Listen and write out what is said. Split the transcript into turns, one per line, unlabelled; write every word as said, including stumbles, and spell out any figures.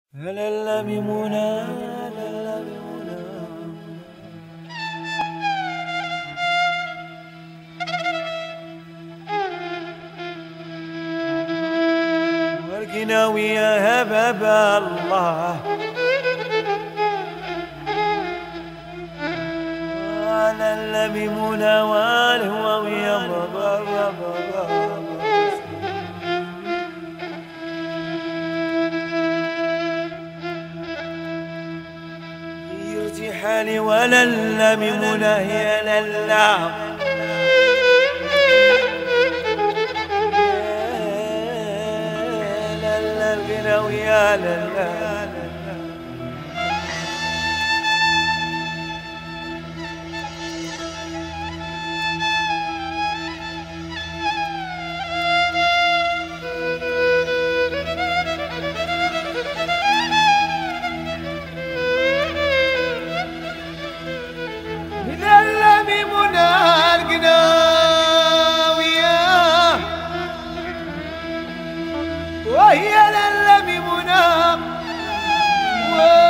هلا بمنى هلا بمنى ورقنا ويا هباب الله هلا بمنى والهوى ويا بابا بابا حالي ولا لا بمنى يا للا للا الغنى ويا للا وهي للا بمنى